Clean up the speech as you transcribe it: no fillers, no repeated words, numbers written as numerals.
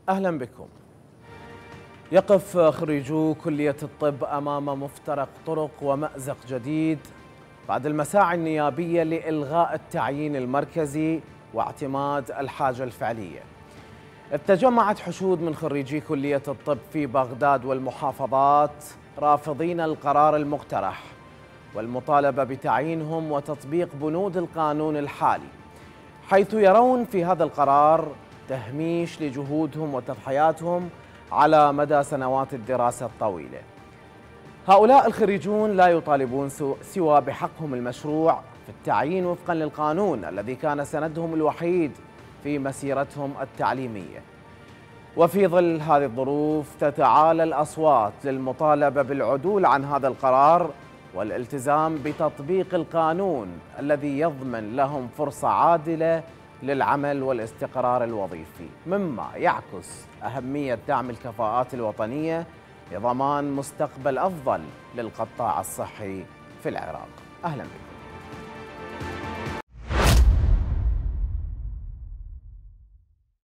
أهلا بكم. يقف خريجو كلية الطب أمام مفترق طرق ومأزق جديد بعد المساعي النيابية لإلغاء التعيين المركزي واعتماد الحاجة الفعلية. تجمعت حشود من خريجي كلية الطب في بغداد والمحافظات رافضين القرار المقترح والمطالبة بتعيينهم وتطبيق بنود القانون الحالي، حيث يرون في هذا القرار تهميش لجهودهم وتضحياتهم على مدى سنوات الدراسة الطويلة. هؤلاء الخريجون لا يطالبون سوى بحقهم المشروع في التعيين وفقا للقانون الذي كان سندهم الوحيد في مسيرتهم التعليمية. وفي ظل هذه الظروف تتعالى الأصوات للمطالبة بالعدول عن هذا القرار والالتزام بتطبيق القانون الذي يضمن لهم فرصة عادلة للعمل والاستقرار الوظيفي، مما يعكس أهمية دعم الكفاءات الوطنية لضمان مستقبل أفضل للقطاع الصحي في العراق. أهلا بكم.